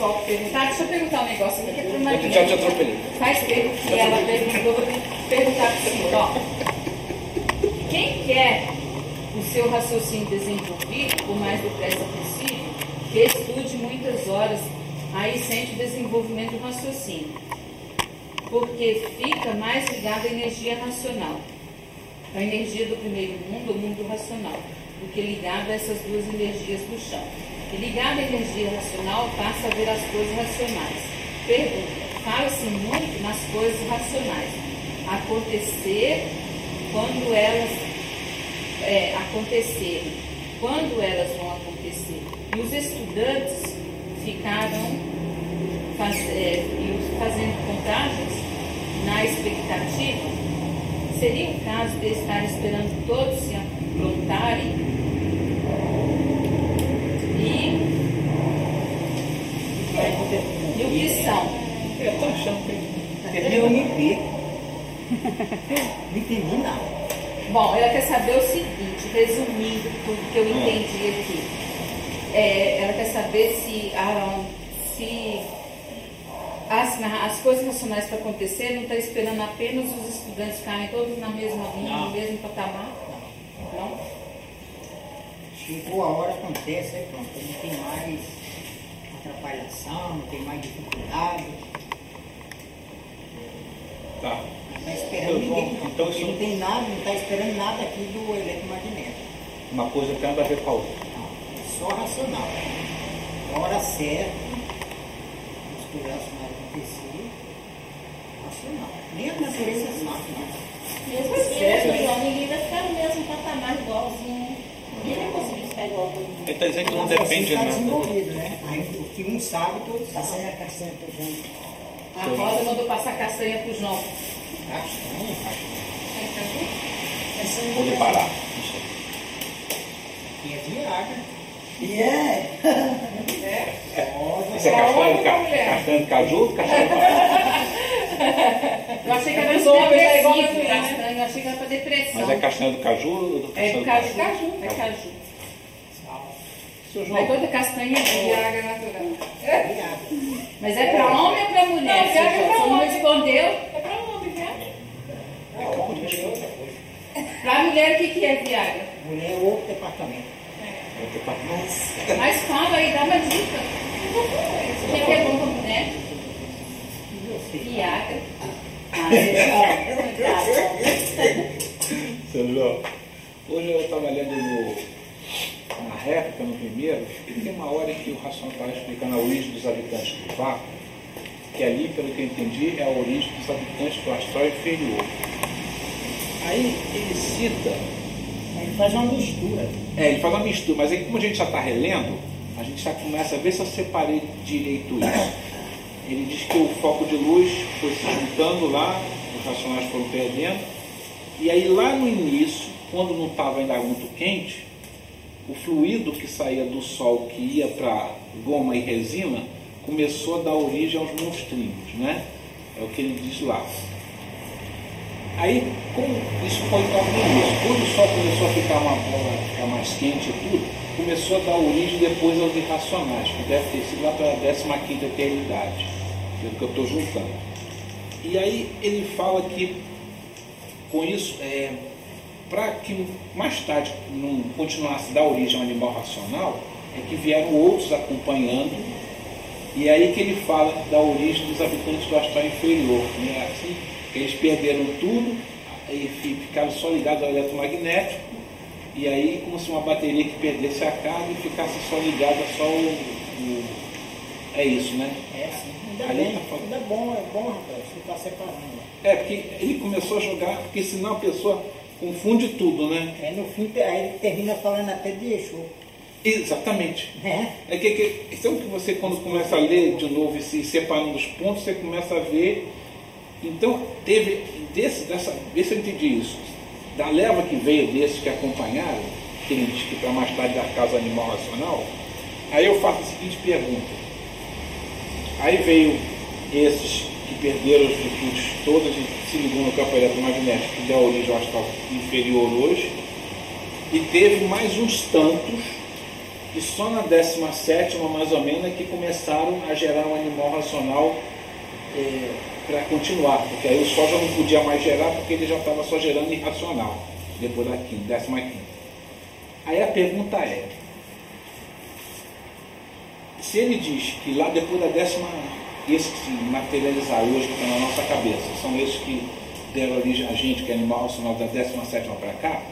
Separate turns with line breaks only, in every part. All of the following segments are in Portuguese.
pessoal perguntar, deixa eu perguntar um negócio aqui, que é para uma
Já te atropelei.
faz tempo que ela perguntou, vou perguntar para o senhor, ó. Quem quer o seu raciocínio desenvolvido, por mais depressa possível, que estude muitas horas, aí sente o desenvolvimento do raciocínio. Porque fica mais ligado à energia racional. A energia do primeiro mundo, o mundo racional, do que ligado a essas duas energias do chão. E ligado à energia racional, passa a ver as coisas racionais. Pergunta, fala-se muito nas coisas racionais. Acontecer quando elas acontecerem. Quando elas vão acontecer. E os estudantes ficaram fazendo contagens na expectativa. Seria o caso de estar esperando todos se aprontarem e o que são?
Eu estou achando que
Eu me perco. Não entendi nada.
Bom, ela quer saber o seguinte, resumindo tudo que eu entendi aqui. Ela quer saber se as coisas racionais para acontecer não está esperando apenas os estudantes ficarem todos na mesma linha, no mesmo patamar? Não?
Chegou a hora, acontece, aí pronto. Não tem mais atrapalhação, não tem mais dificuldade.
tá.
Não está esperando ninguém.
Então isso
Não tem nada, não está esperando nada aqui do eletromagnético.
uma coisa tem nada a ver com a outra.
Não, é só racional. A hora certa, as coisas racionais acontecer, racional. Nem a natureza sabe, não.
Mesmo assim, ninguém vai ficar no mesmo patamar igualzinho. Ninguém vai conseguir ficar igual todo mundo.
Ele está dizendo que não
Mas
depende de
está
nada.
desenvolvido, né? Aí, o que um sabe, todos sabem.
Castanha pro João.
A Rosa mandou passar castanha para o João.
Castanha,
Vou parar.
e é viagem.
Isso é castanha de caju? Castanha de
Eu achei que era
Os homens é igual
depressivo,
a mulher, né?
castanha, eu achei que era para depressão.
Mas é castanha do caju ou do
É
castanha
do
do
caju, é caju.
Seu
Mas
João,
toda castanha é
Viagra natural.
Viagem.
Mas é para homem ou para mulher?
Não, Viagra é pra
Você não
homem.
respondeu.
É pra homem, Viagra.
Para mulher, o que é Viagra?
Mulher é outro departamento.
Mas fala aí, dá uma dica. O que é bom para mulher? Viagra.
seu João, hoje eu estava lendo na réplica, no primeiro, e tem uma hora em que o Racional estava explicando a origem dos habitantes do vácuo, que ali, pelo que eu entendi, é a origem dos habitantes do astral inferior. Aí ele cita.
Ele faz uma mistura.
Ele faz uma mistura, mas aí como a gente já está relendo, a gente já começa a ver se eu separei direito isso. Ele diz que o foco de luz foi se juntando lá, os racionais foram perdendo, e aí lá no início, quando não estava ainda muito quente, o fluido que saía do Sol, que ia para goma e resina, começou a dar origem aos monstrinhos, né? É o que ele diz lá. Aí, como isso foi logo no início, quando o Sol começou a ficar uma bola, ficar mais quente e tudo, começou a dar origem depois aos irracionais, que deve ter sido lá para a 15ª eternidade, pelo que eu estou juntando. E aí ele fala que, com isso, para que mais tarde não continuasse a dar origem ao animal racional, é que vieram outros acompanhando, e é aí que ele fala da origem dos habitantes do astral inferior, né? Assim, eles perderam tudo e ficaram só ligados ao eletromagnético, e aí como se uma bateria que perdesse a carga e ficasse só ligada só é isso, né?
É sim. Ainda
Ali
bem,
tá falando.
ainda é bom, rapaz, você está separando.
Porque ele começou a jogar, porque senão a pessoa confunde tudo, né?
No fim, aí ele termina falando até de Exu.
Exatamente.
Né?
Então que você, quando começa a ler de novo e se separando os pontos, você começa a ver. Então, teve, ver se eu entendi isso, da leva que veio desses que acompanharam, que ele diz que para mais tarde dar casa animal racional, aí eu faço a seguinte pergunta. Aí veio esses que perderam as virtudes todas e se ligou no campo eletromagnético, que deu origem ao astral inferior hoje, e teve mais uns tantos E só na 17ª, mais ou menos, é que começaram a gerar um animal racional para continuar, porque aí o Sol já não podia mais gerar, porque ele já estava só gerando irracional, depois da 15ª. Aí a pergunta é, se ele diz que lá depois da 10ª, esses que se materializaram hoje, que estão na nossa cabeça, são esses que deram origem a gente, que é animal racional da 17ª para cá,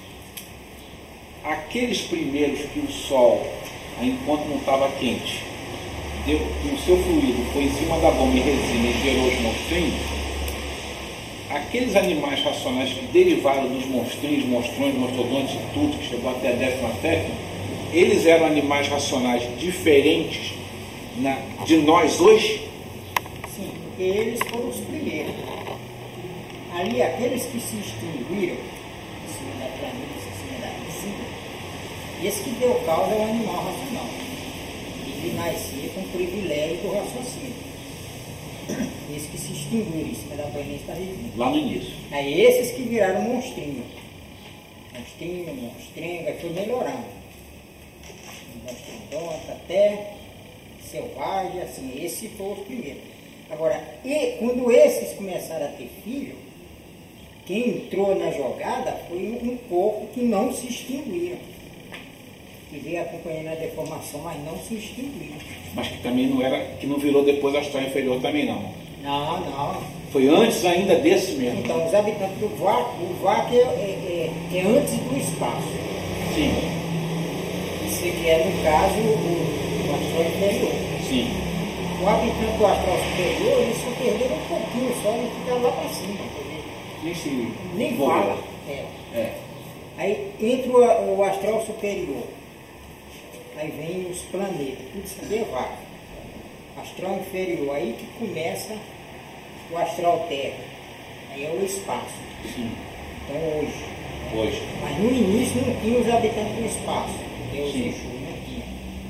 aqueles primeiros que o Sol, enquanto não estava quente, deu, o seu fluido foi em cima da bomba e resina e gerou os monstrinhos, aqueles animais racionais que derivaram dos monstrinhos, monstrões, mastodontes e tudo, que chegou até a 17ª, eles eram animais racionais diferentes de nós hoje?
Sim, porque eles foram os primeiros. Ali, aqueles que se extinguiram, em cima da planície, em cima da resina, esse que deu causa é o animal racional. Ele nascia com o privilégio do raciocínio. Esses que se extinguiram em cima da planície da resina.
Lá no início.
Aí esses que viraram monstrinho. Monstrinho, aí foi melhorando. Monstrodonte, até selvagem, assim, esses foram os primeiros. Agora, quando esses começaram a ter filho, quem entrou na jogada foi um pouco que não se extinguiram. Que veio acompanhando a deformação, mas não se extinguiram.
Mas que também não era, que não virou depois astral inferior também não.
Não.
Foi antes ainda desse mesmo.
Então, os habitantes do vácuo, o vácuo é antes do espaço.
Sim.
Isso que é, no caso, o astral inferior.
Sim.
O habitante do astral superior, eles só perderam um pouquinho, só ele fica lá para cima. Nem fala. Aí entra o astral superior. Aí vem os planetas, tudo isso aqui é vácuo. Astral inferior, aí que começa o astral terra. Aí é o espaço.
Sim.
Então hoje. Mas no início não tinha os habitantes do espaço. Que é os Exu, não tinha.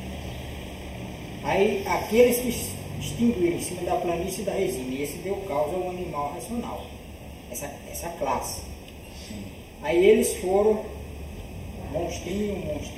Aí aqueles que extinguiram em cima da planície da resina, e esse deu causa ao animal racional. Essa classe.
Sim.
Aí eles foram monstro.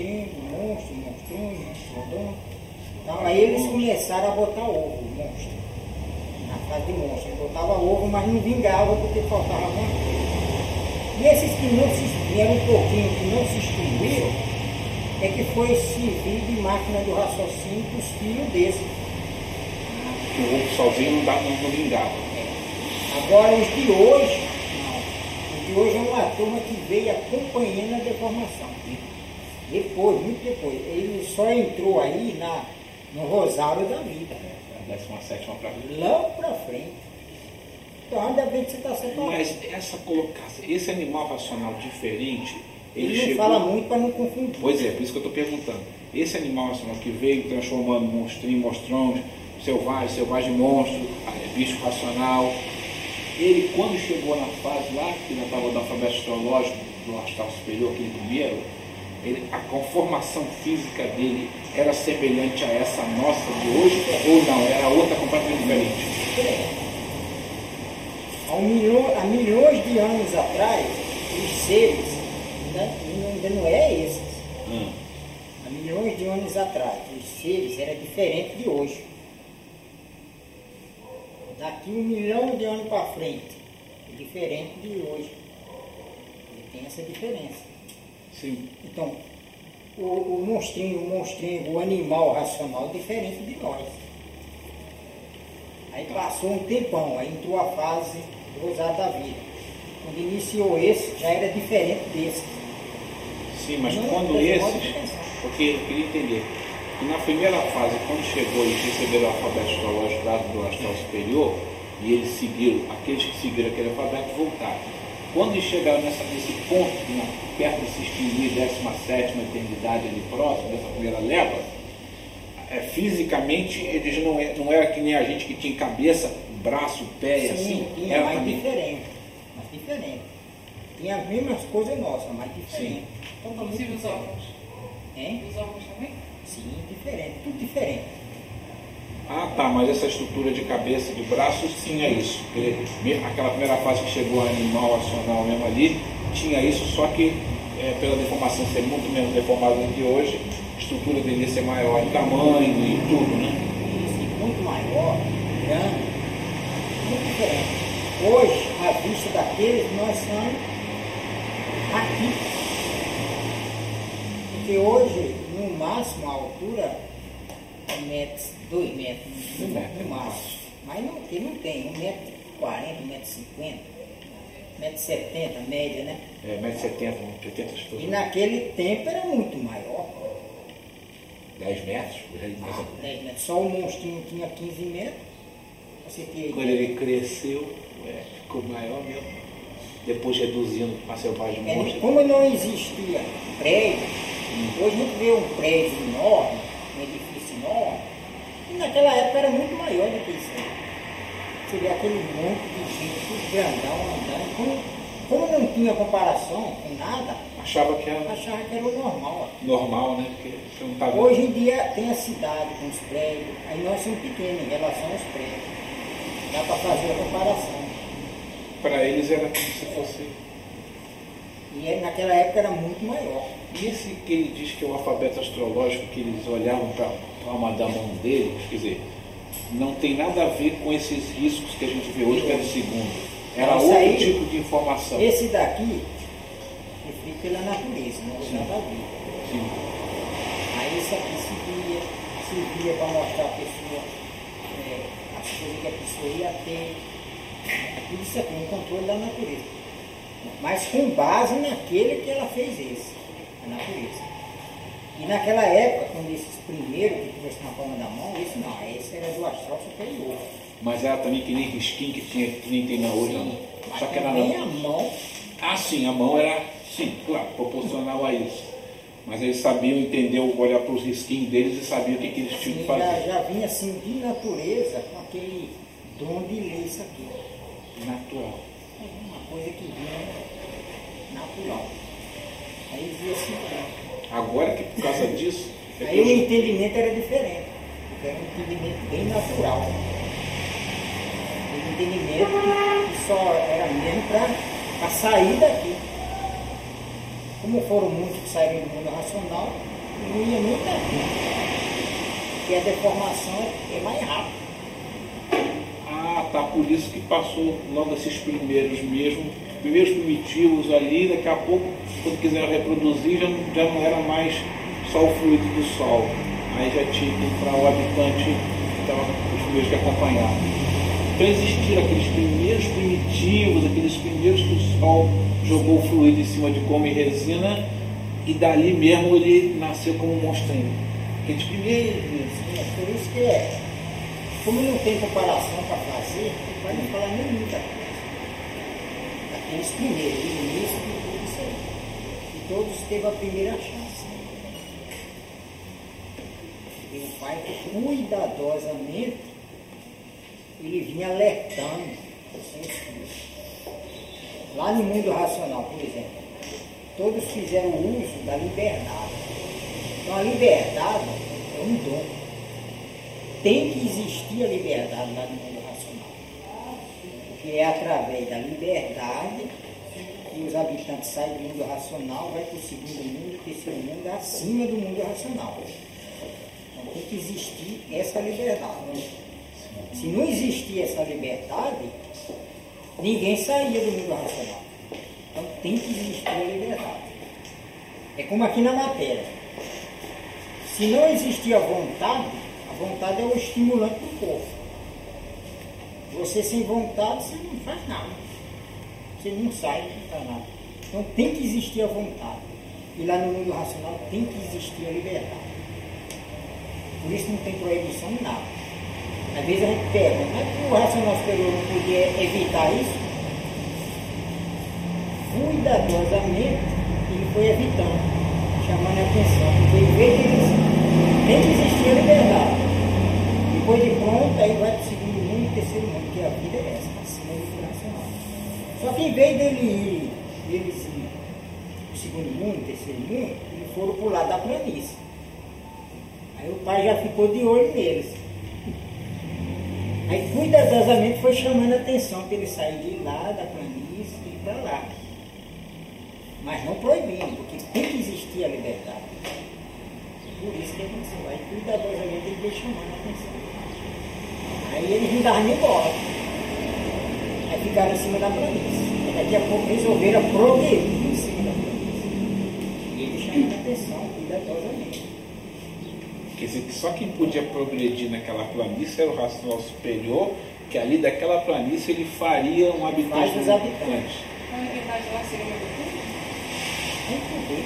Então, aí eles começaram a botar ovo, monstro. Na fase de monstro. Eles botavam ovo, mas não vingava porque faltava alguma coisa. E esses que não se extinguiram, um pouquinho que não se extinguiram, é que foi servir de máquina do raciocínio para os filhos desses.
Que o ovo sozinho não vingava.
Agora os de hoje, não. Os de hoje é uma turma que veio acompanhando a deformação. Depois, muito depois. Ele só entrou aí no rosário da vida.
A 17ª para frente.
Lá para frente. Então ainda bem que você está separado.
Mas essa colocação, esse animal racional diferente,
Ele não
chegou...
fala muito para não confundir.
Pois é, por isso que eu estou perguntando. Esse animal racional que veio transformando monstrinho, monstrões, selvagem monstro, bicho racional, ele quando chegou na fase lá, que já estava do alfabeto astrológico, do astral superior, aquele primeiro, a conformação física dele era semelhante a essa nossa de hoje, ou não, era outra completamente diferente?
Há milhões de anos atrás, os seres, ainda não é esses. Há milhões de anos atrás, os seres eram diferentes de hoje. Daqui 1 milhão de anos para frente, é diferente de hoje. Ele tem essa diferença.
Sim.
Então, o monstrinho, o animal racional é diferente de nós. Aí passou um tempão, aí entrou a fase rosada da vida. Quando iniciou esse, já era diferente desse.
Sim, mas quando esses, porque eu queria entender, que na primeira fase, quando chegou e receberam o alfabeto astrológico do astral superior, e eles seguiram, aqueles que seguiram aquele alfabeto voltaram. Quando eles chegaram nesse ponto, perto de se extinguir, 17ª eternidade ali próximo, dessa primeira leva, fisicamente eles não era que nem a gente que tinha cabeça, braço, pé, assim.
Tinha
era
mais
também
diferente. Tinha as mesmas coisas nossas, mas diferente.
Inclusive os órgãos.
Hein?
Os órgãos também?
Sim, diferente, tudo diferente.
Ah, tá, mas essa estrutura de cabeça, de braço, tinha isso. Aquela primeira fase que chegou a animal racional mesmo ali, tinha isso, só que pela deformação ser muito menos deformada do que hoje, estrutura devia ser maior, em tamanho e tudo, né?
Isso, muito maior, grande, muito diferente. Hoje, a vista daqueles, nós estamos aqui. Porque hoje, no máximo, a altura é 2 metros, no máximo. Mas não, porque não tem, 1,40 m, 1,50 m, 1,70 m, média, né?
1,70 m, 80
E naquele tempo era muito maior.
10 metros, por aí, mais ou menos.
10 metros. Só o monstrinho tinha 15 metros. Você tinha
Quando ele cresceu, ficou maior mesmo. Depois reduzindo a selvagem monstro.
Como não existia prédio, hoje a gente vê um prédio enorme, um edifício enorme, e naquela época era muito maior do que isso aí. Você vê aquele monte de gente, tudo grandão, andando. Como não tinha comparação com nada,
Achava que era
o normal.
normal, né? Porque você não estava...
Hoje em dia tem a cidade com os prédios, aí nós somos pequenos em relação aos prédios. Dá para fazer a comparação.
Para eles era como se fosse...
E naquela época era muito maior.
E esse que ele diz que é o alfabeto astrológico, que eles olhavam para a palma da mão deles, quer dizer, não tem nada a ver com esses riscos que a gente vê hoje, que é do segundo. Era
Isso
outro
aí,
tipo de informação.
Esse daqui é feito pela natureza, não usa nada a ver.
Sim.
Aí isso aqui servia para mostrar a pessoa as coisas que a pessoa ia ter. Tudo isso aqui, um controle da natureza. Mas com base naquele que ela fez esse, a natureza. E naquela época, quando esses primeiros que trouxe na palma da mão, esse era do astral superior.
Mas era também que nem risquinho que nem tem na hoje, não.
Mas
Só que era
também
não.
a mão.
Ah, sim, a mão era, sim, claro, proporcional a isso. Mas eles sabiam entender, olhar para os risquinhos deles e sabiam o que eles tinham que fazer.
Já vinha assim de natureza com aquele dom de ler isso aqui.
Natural.
É uma coisa que vinha natural. Aí dizia assim,
Agora que por causa disso... é que
aí o
hoje-
entendimento era diferente. Porque era um entendimento bem natural. Um entendimento que só era mesmo para sair daqui. Como foram muitos que saíram do mundo racional, não ia nem daqui. Porque a deformação é mais rápida.
Ah, tá, por isso que passou logo esses primeiros mesmo, primeiros primitivos ali, daqui a pouco, quando quiseram reproduzir, já não era mais só o fluido do Sol. Aí já tinha que entrar o habitante, então, os primeiros que acompanhavam. Então existiram aqueles primeiros primitivos, aqueles primeiros que o Sol jogou o fluido em cima de goma e resina, e dali mesmo ele nasceu como um monstrinho. Aqueles primeiros.
É por isso que como não tem comparação para fazer, não vai não falar nem muita coisa. Aqueles primeiros, o início de tudo isso aí. E todos teve a primeira chance. E o pai, cuidadosamente, ele vinha alertando os seus filhos. Lá no mundo racional, por exemplo, todos fizeram uso da liberdade. Então a liberdade é um dom. Tem que existir a liberdade lá no mundo racional. Porque é através da liberdade que os habitantes saem do mundo racional, vai para o segundo mundo, terceiro mundo, acima do mundo racional. Então tem que existir essa liberdade. Se não existir essa liberdade, ninguém saía do mundo racional. Então tem que existir a liberdade. É como aqui na matéria. Se não existir a vontade é o estimulante do corpo. Você sem vontade, você não faz nada. Você não sai, não faz nada. Então tem que existir a vontade. E lá no mundo racional tem que existir a liberdade. Por isso não tem proibição em nada. Às vezes a gente pergunta, mas o racional superior não podia evitar isso? Cuidadosamente ele foi evitando, chamando a atenção, porque em vez de tem que existir a liberdade. Depois de pronto, aí vai para o segundo mundo e terceiro mundo, que a vida é essa, acima do racional. Só que em vez eles ir para o segundo mundo, terceiro mundo, eles foram para o lado da planície. Aí o pai já ficou de olho neles. Aí cuidadosamente foi chamando a atenção para eles saírem de lá, da planície e ir para lá. Mas não proibindo, porque tem que existir a liberdade. Por isso que aconteceu. Aí cuidadosamente ele veio chamando a atenção. Aí eles não davam nem bola. Aí ficaram em cima da planície. Daqui a pouco resolveram progredir em cima da planície. E ele chamando a atenção cuidadosamente.
Quer dizer, que só quem podia progredir naquela planície era o racional superior, que ali daquela planície ele faria um habitante
Faz os habitantes.
Então, na verdade, lá seria uma cultura?
Tem que poder.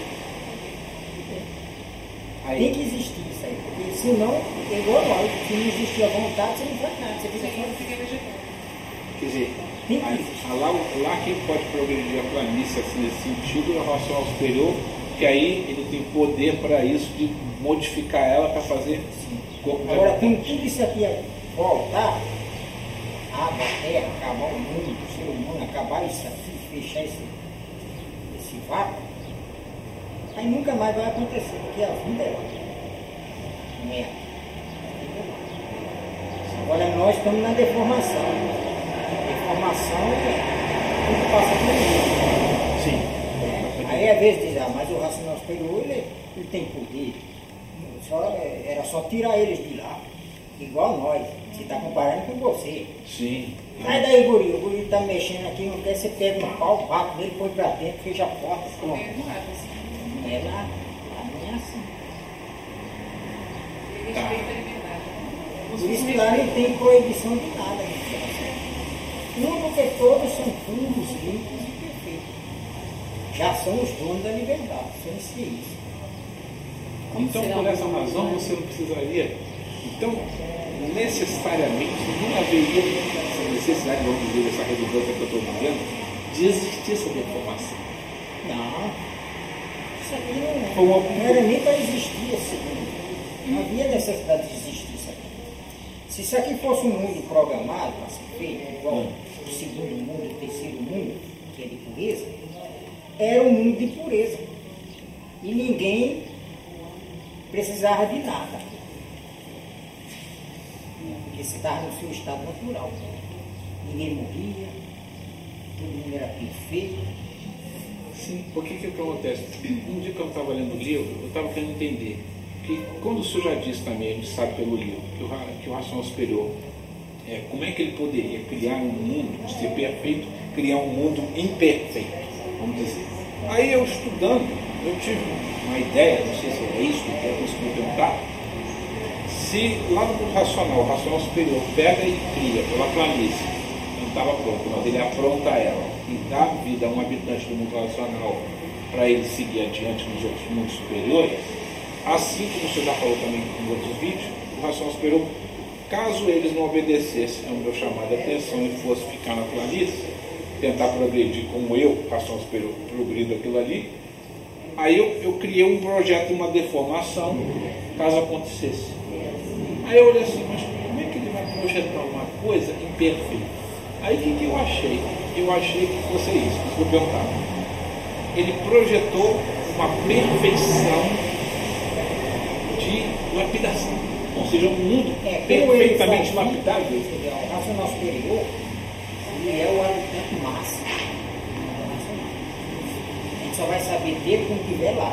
Aí,
Tem que existir isso aí, porque senão, é igual nós, se não existir a vontade, você não faz nada, você fica
Sim,
só.
fica vegetando.
quer dizer,
Tem que existir.
lá quem pode progredir a planície assim, nesse sentido é o racional superior, que aí ele tem poder para isso, de modificar ela para fazer corpo de
Agora, com
habitante.
tudo isso aqui voltar, água, terra, acabar o mundo, o ser humano, acabar isso aqui, fechar esse vácuo, aí nunca mais vai acontecer, porque a vida é merda. Agora nós estamos na deformação. Deformação tudo passa por isso.
Sim.
Aí às vezes diz, mas o racional superior ele tem poder. Era só tirar eles de lá. Igual nós. Você está comparando com você.
Sim.
Sai daí, guri. O guri está mexendo aqui, não quer, você pega um pau, bate nele, põe pra dentro, fecha a porta. Pronto.
Não é assim.
Não é lá. Lá não é assim.
Ele
Tá.
respeita a liberdade.
Por isso que lá não tem proibição de nada. Não, porque todos são puros, limpos e perfeitos. Já são os donos da liberdade, são esses.
Então, por essa razão, você não precisaria. Então, necessariamente, não haveria essa necessidade, vamos dizer, essa redundância que eu estou dizendo, de existir essa deformação.
Não. Isso aqui
Foi uma-
não era nem para existir assim. Não havia necessidade de existir isso aqui. Se isso aqui fosse um mundo programado para ser feito, igual o segundo mundo, o terceiro mundo, que é de pureza, era um mundo de pureza. E ninguém precisava de nada. Porque você estava no seu estado natural. Ninguém morria, todo mundo era perfeito.
Sim, por que acontece? Um dia que eu estava lendo o livro, eu estava querendo entender que, quando o senhor já disse também, a gente sabe pelo livro, que o racional superior, como é que ele poderia criar um mundo, ser perfeito, criar um mundo imperfeito, vamos dizer. Aí eu estudando, eu tive uma ideia, não sei se é isso, que eu consegui perguntar, se lá no racional, o racional superior pega e cria pela planície, não estava pronto, mas ele apronta ela e dá vida a um habitante do mundo racional para ele seguir adiante nos outros mundos superiores, assim como o senhor já falou também em outros vídeos, o racional superior, caso eles não obedecessem ao meu chamado de atenção e fosse ficar na planície, tentar progredir como eu, racional superior, progrido aquilo ali, aí eu criei um projeto, uma deformação, caso acontecesse. Aí eu olhei assim, mas como é que ele vai projetar uma coisa imperfeita? Aí o que eu achei? Eu achei que fosse isso, que eu perguntava. Ele projetou uma perfeição de lapidação. Ou seja, um mundo perfeitamente lapidável.
O racional superior, ele é o habitante máximo. A gente só vai saber dele quando estiver lá.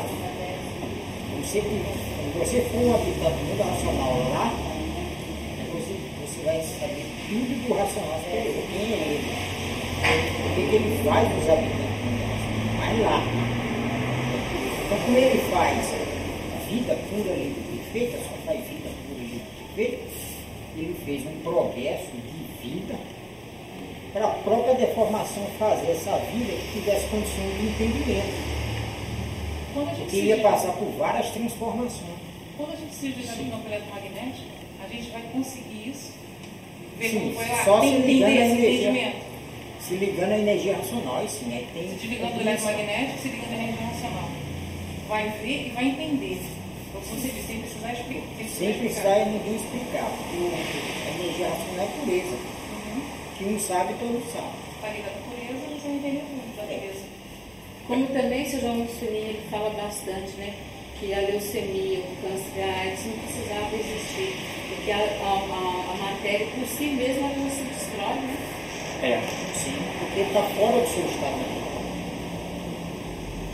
Quando você for um habitante do mundo racional lá, você vai saber tudo do racional superior. Quem é ele? O que ele faz dos habitantes do mundo racional? Vai lá. Então, como ele faz vida pura, limpa e perfeita, só faz vida pura, limpa e perfeita, ele fez um progresso de vida para a própria deformação fazer essa vida que tivesse condições de entendimento.
Quando a gente
Que ia passar por várias transformações.
Quando a gente se ligar no campo eletromagnético, a gente vai conseguir isso. Ver
Sim,
como foi lá.
só se
Entender
ligando à
esse
energia.
entendimento.
Se ligando à energia racional, e sim, aí tem.
Se ligando no eletromagnético, se ligando à energia racional. Vai ver e vai entender. Então, como você disse, sem precisar explicar.
Sem precisar ninguém explicar, porque a energia racional é pureza. Que um sabe, todo sabe.
Está ligado à pureza, você vai entender tudo da pureza.
Como também o João Mussolini ele fala bastante, né? Que a leucemia, o câncer, a AIDS não precisava existir. Porque a matéria por si mesma ela não se destrói, né?
Sim, porque está fora do seu estado natural.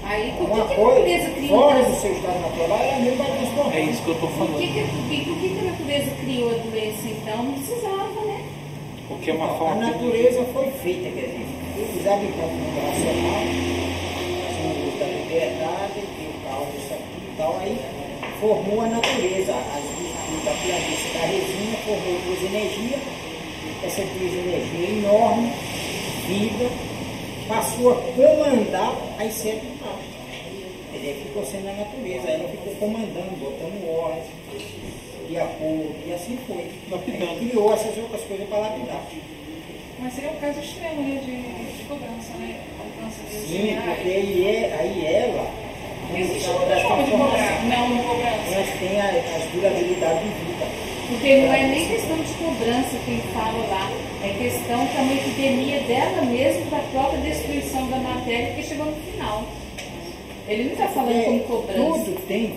Aí, por
Uma
que a
coisa
natureza criou?
fora do seu estado natural, ela mesmo vai transformar.
É isso que eu estou
Por
falando.
que a natureza criou a doença então? Não precisava, né?
Porque é uma
A
forma
natureza foi feita, quer dizer, os habitantes do mundo racional, são os da liberdade, tem o caos, isso aqui e tal, aí formou a natureza, as virtudes da planície da resina, formou duas energias, essa duas energias enorme, vida, passou a comandar as sete partes. Quer dizer, ficou sendo a natureza, ela ficou comandando, botando ordens, de acordo, e assim foi.
Lapidando.
Aí criou essas outras coisas para lapidar.
Mas seria um caso extremo, né, de cobrança, né? Alcance de
Sim, porque aí ela,
Não existe
ela
outra
da
forma de cobrar,
transformação,
não cobrança.
elas têm as durabilidades de vida.
Porque não é nem questão de cobrança que ele fala lá, é questão que é uma epidemia dela mesmo, da própria destruição da matéria que chegou no final. Ele não está falando como cobrança.
Tudo tem,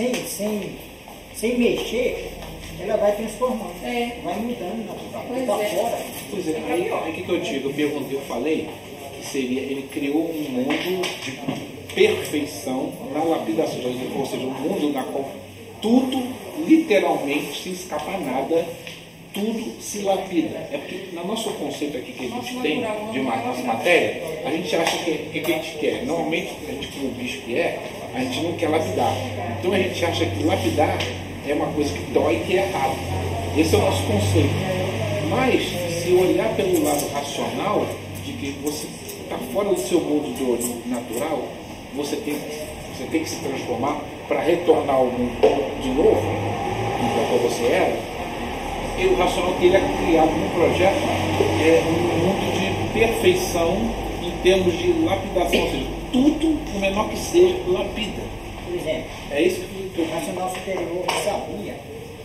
sem mexer, ela vai transformando, vai mudando natural.
Pois
Para
é.
fora.
Pois é, aí o que eu digo? Eu perguntei, eu falei que seria, ele criou um mundo de perfeição na lapidação, ou seja, um mundo na qual tudo, literalmente, sem escapar nada, tudo se lapida. É porque no nosso conceito aqui que a gente tem de nossa matéria, a gente acha que o que a gente quer? Normalmente, a gente como bicho que é, a gente não quer lapidar. Então a gente acha que lapidar é uma coisa que dói e que é errado. Esse é o nosso conceito. Mas, se olhar pelo lado racional, de que você está fora do seu mundo natural, você tem que se transformar para retornar ao mundo de novo, da qual você era, e o racional que ele é criado num projeto é um mundo de perfeição em termos de lapidação, ou seja, tudo, o menor que seja, lapida.
Por exemplo,
É isso que eu
o racional superior sabia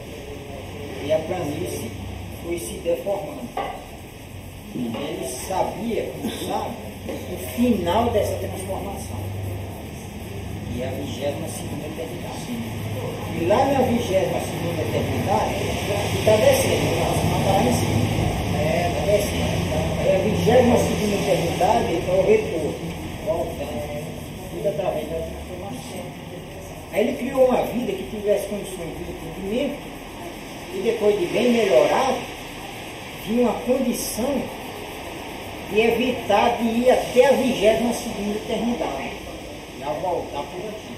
e a planície foi se deformando. Ele sabia, como sabe, o final dessa transformação. E a 22ª eternidade. E lá na 22ª eternidade, está descendo, o racional está lá em cima. Está descendo. Aí a 22ª eternidade é o retorno, voltando, tudo através da transformação. Aí ele criou uma vida que tivesse condições de entendimento e depois de bem melhorado, tinha uma condição de evitar de ir até a 22ª eternidade, e ao voltar por aqui.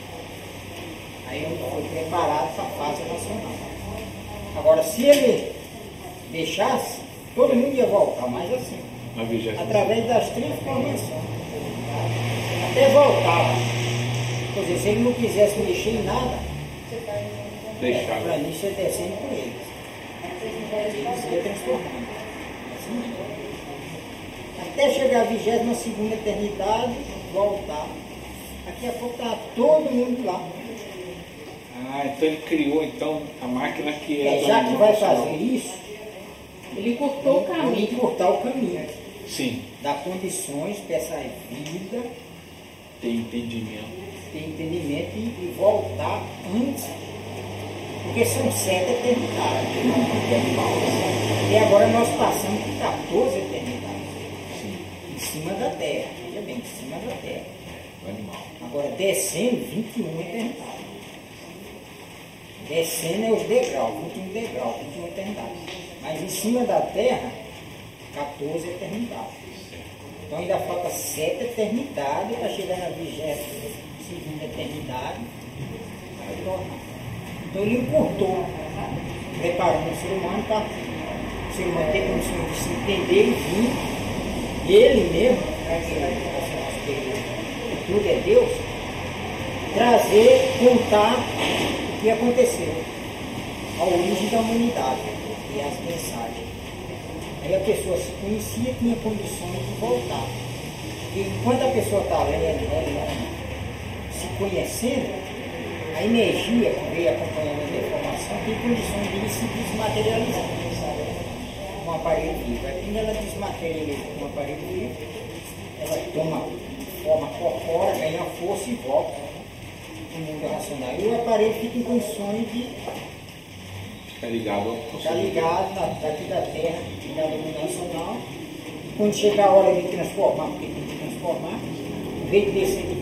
Aí ele foi preparado para a fase racional. Agora, se ele deixasse, todo mundo ia voltar, mas assim,
na 20ª.
através das transformações. Até voltava. Quer dizer, se ele não quisesse mexer em nada, a
Deixava.
planície ia descendo por eles. Eles iam transformando. Assim, até chegar à 22ª eternidade, voltar. Daqui a pouco está todo mundo lá.
Ah, então ele criou então a máquina que é.
Já que vai fazer isso,
Ele cortou o
vamos
caminho.
encurtar o caminho.
Sim,
Dar condições para essa vida
tem entendimento.
ter entendimento e voltar antes. Porque são 7 eternidades. E agora nós passamos por 14 eternidades. Em cima da Terra. Veja bem, em cima da Terra.
O animal.
Agora descendo 21 eternidades. Descendo é os degraus, 21 degraus, 21 eternidades. Mas em cima da Terra, 14 eternidades. Então ainda falta 7 eternidades para chegar na 22ª eternidade. Para retornar. Então ele encurtou, preparando o ser humano para o ser humano ter condições de se entender e vir, ele mesmo, tudo é Deus, trazer, contar o que aconteceu, a origem da humanidade e as mensagens. Aí a pessoa se conhecia, tinha condições de voltar. E enquanto a pessoa está lendo, se conhecendo, a energia que veio acompanhando a informação tem condições de ir se desmaterializar com o aparelho vivo. Aí quando ela desmaterializa com o aparelho vivo, ela toma forma corpórea, ganha força e volta no mundo racional. E o aparelho fica em condições de
Fica ligado.
ficar ligado daqui da Terra, ligado ao mundo racional. E quando chegar a hora de transformar, porque tem que transformar, em vez de descer de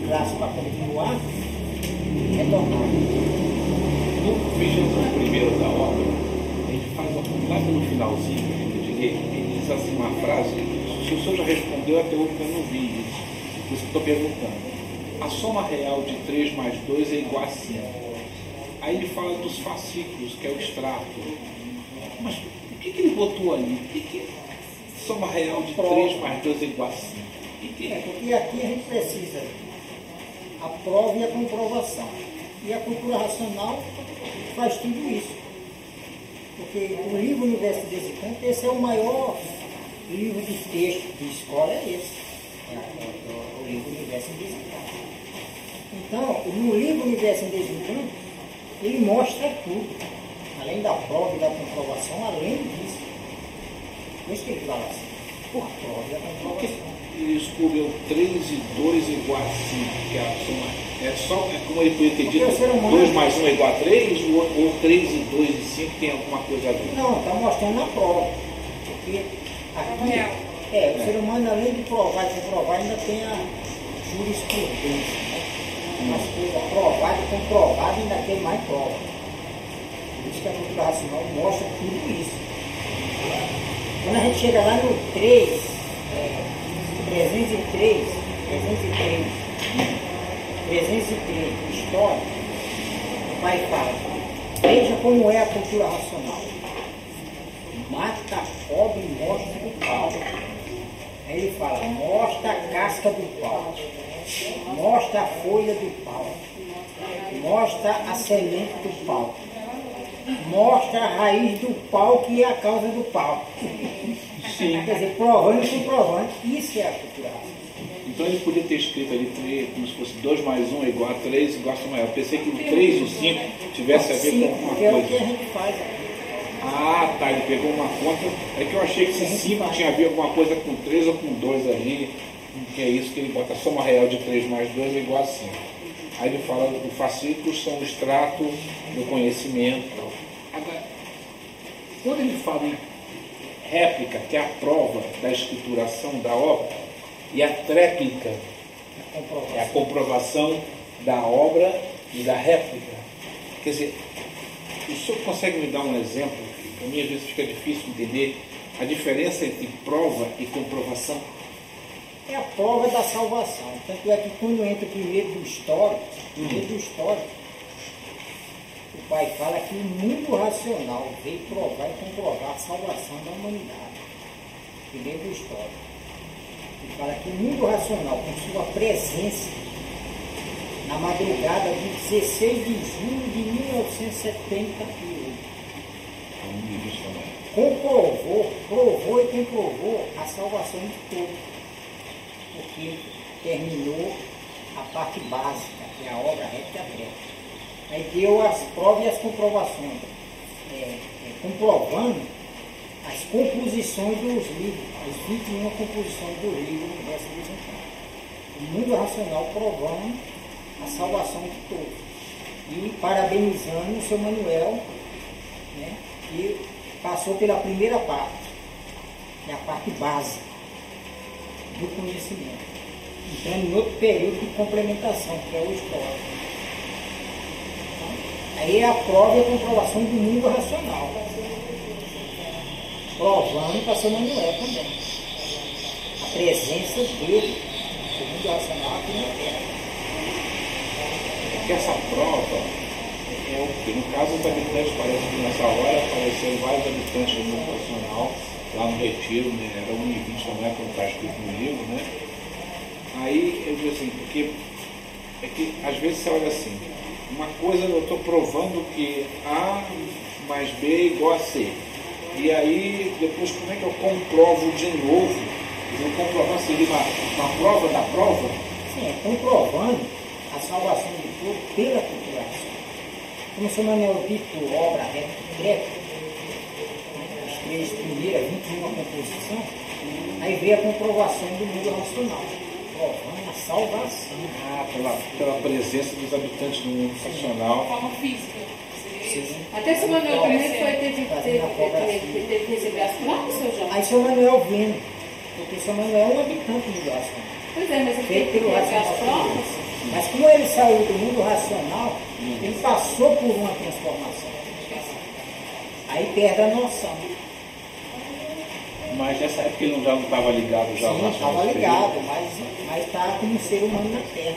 traço para continuar, retornar.
No vegetal primeiro da obra, ele faz lá pelo finalzinho, ele diz assim uma frase, se o senhor já respondeu até hoje eu não vi isso, por isso que eu estou perguntando. A soma real de 3 mais 2 é igual a 5. Aí ele fala dos fascículos, que é o extrato. Mas o que ele botou ali? Soma real de 3 mais 2 é igual a 5?
Porque aqui a gente precisa a prova e a comprovação. E a cultura racional faz tudo isso. Porque o livro Universo de Desencanto, esse é o maior livro de texto de escola, é esse. É o livro Universo em Desencanto. Então, no livro Universo em Desencanto, ele mostra tudo. Além da prova e da comprovação, além disso. Por isso que ele fala assim, por prova e a comprovação.
Ele descobriu 3 e 2 igual a 5, que é a soma. É como ele podia ter dito, 2 mais 1 é igual a 3, ou 3 e 2 e 5 tem alguma coisa a ver?
Não, está mostrando na prova. Porque aqui, o ser humano, além de provar e comprovar, ainda tem a jurisprudência. Né? Umas coisas provadas e comprovadas, ainda tem mais prova. Por isso que a cultura racional mostra tudo isso. Quando a gente chega lá no 303, história, o pai fala, veja como é a cultura racional. Mata a cobra e mostra o pau. Aí ele fala, mostra a casca do pau, mostra a folha do pau, mostra a semente do pau, mostra a raiz do pau, que é a causa do pau.
Sim.
Quer dizer, provando e comprovando, isso é a cultura racional.
Então ele podia ter escrito ali 3, como se fosse 2 mais 1 é igual a 3, igual a soma real. Pensei que o 3 e o 5 tivesse a ver com alguma
coisa. É o que a
coisa.
gente faz aqui.
Ah, tá, ele pegou uma conta. É que eu achei que esse 5 tinha a ver alguma coisa com 3 ou com 2 ali. Que é isso que ele bota, a soma real de 3 mais 2 é igual a 5. Aí ele fala que os fascículos são o extrato do conhecimento. Agora, quando ele fala em réplica, que é a prova da escrituração da obra, e a tréplica é a comprovação da obra e da réplica. Quer dizer, o senhor consegue me dar um exemplo? Para mim, às vezes, fica difícil entender a diferença entre prova e comprovação.
É a prova da salvação. Tanto é que quando entra o primeiro do histórico, o pai fala que o mundo racional veio provar e comprovar a salvação da humanidade. Primeiro do histórico. Ele fala que o mundo racional, com sua presença, na madrugada de 16 de julho de 1978, provou e comprovou a salvação de todos. Porque terminou a parte básica, que é a obra reta e aberta. Aí deu as provas e as comprovações, comprovando as composições dos livros, as 21 composições do livro Universo de Desencanto. O mundo racional provando a salvação de todos. E parabenizando o seu Manuel, né, que passou pela primeira parte, que é a parte básica do conhecimento. Entrando em outro período de complementação, que é o histórico. Aí é a prova e a comprovação do mundo racional. Provando para São Manuel também. A presença dele, do mundo racional aqui na Terra.
Porque essa prova é o que, no caso, os habitantes, parece que nessa hora apareceram vários habitantes do mundo racional, lá no Retiro, né? Era 1h20 da manhã, como está escrito no livro, né? Aí eu digo assim, porque é que às vezes você olha assim, uma coisa eu estou provando que A mais B é igual a C. E aí, depois, como é que eu comprovo de novo? Eu vou comprovar, seria uma prova da prova?
Sim, é comprovando a salvação de todos pela culturação. Como o São Manuel dito, obra reta e direta, as 3 primeiras, 21 composição, aí veio a comprovação do mundo racional, provando a salvação.
Ah, pela presença dos habitantes do mundo racional.
Forma física.
Até São Manuel primeiro teve que receber as provas, seu João?
Aí São Manuel vendo, porque São Manuel é um habitante do mundo racional.
Pois é, mas ele
Feito
teve que
pelo
receber as
racional.
provas.
Mas como ele saiu do mundo racional, ele passou por uma transformação. Aí perde a noção.
Mas nessa época ele já não estava ligado já ao
Sim,
racional
estava
superior?
ligado, mas está como ser humano na Terra.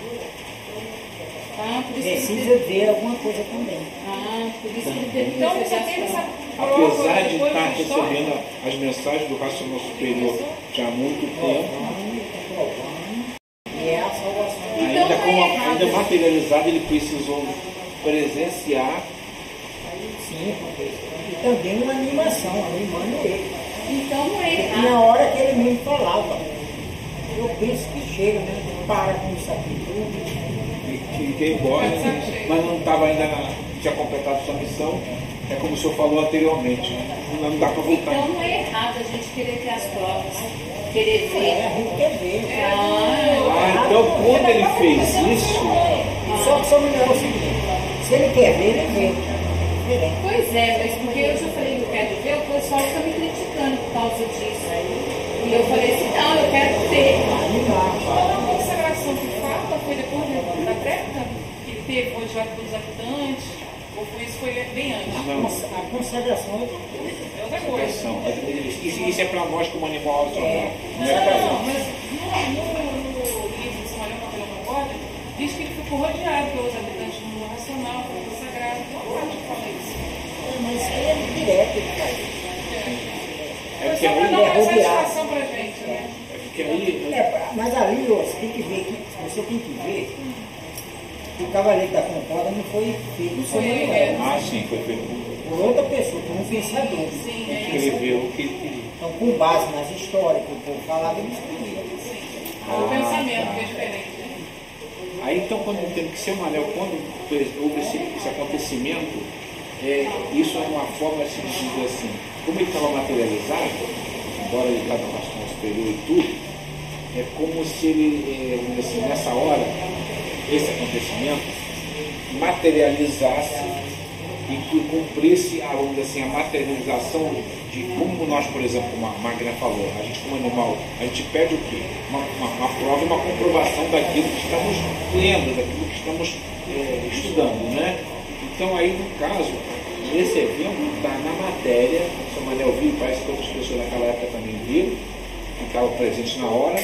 Ah, por isso que
Precisa ver alguma coisa também.
por isso que ele teve que
Então
fazer
você
as
tem essa
provas.
prova
Apesar de
depois
estar
da história?
recebendo as mensagens do racional superior já há muito tempo,
Comprovando, e é a salvação.
Então,
ainda,
não é errado.
ainda materializado, ele precisou presenciar.
Sim, porque e também uma animação, animando ele.
Então não é
Porque
errado.
tinha hora que ele mesmo falava. Eu penso que chega, né? Para com isso aqui tudo.
Que quer ir embora, mas não estava ainda tinha completado sua missão. É como o senhor falou anteriormente, não dá para voltar.
Então não é errado a gente querer ter as provas, querer ver.
A gente quer ver.
Então quando ele fez isso,
Só não é o seguinte, se ele quer ver, ele vê. Diferente.
Pois é, mas porque eu já falei que eu quero ver, o pessoal fica me criticando por causa disso. E eu falei assim, não, eu quero ter.
Animar,
Então, a consagração que fala foi depois da treta que teve o Joaquim dos Habitantes, ou foi isso foi bem antes?
não.
a consagração é outra coisa.
É outra coisa.
Isso é para nós como animal racional, não é
Não,
para
não,
eles.
mas no livro de São Leão Capelão Agora, diz que ele ficou rodeado pelos habitantes do mundo racional, foi consagrado. Então, a parte que fala isso.
Mas isso aí é direto, ele faz.
É
Foi
porque
só para
aí,
dar uma
é rodeado.
satisfação pra gente, né?
é porque aí
Mas ali, ó, você tem que ver, você tem que ver que o Cavaleiro da Concórdia não foi feito só
Foi ele
Manuel,
mesmo.
ah, sim, foi feito
por outra pessoa, por um pensador.
Sim, é isso.
escrever o que ele queria.
Então, com base nas histórias que o povo falava, ele escrevia.
O pensamento que é diferente. Né?
Aí então quando eu entendo que seu Manel, quando houve esse acontecimento, isso é uma forma assim, de dizer assim, como ele estava materializado, embora ele estava no racional superior e tudo, é como se ele, vamos dizer assim, nessa hora, esse acontecimento materializasse e que cumprisse vamos dizer assim, a materialização de como nós, por exemplo, como a Magna falou, a gente como animal, a gente pede o quê? Uma prova, uma comprovação daquilo que estamos lendo, daquilo que estamos estudando, né? Então aí no caso, esse evento está na matéria, o São Manel viu, parece que outras pessoas naquela época também viram, que estavam presentes na hora,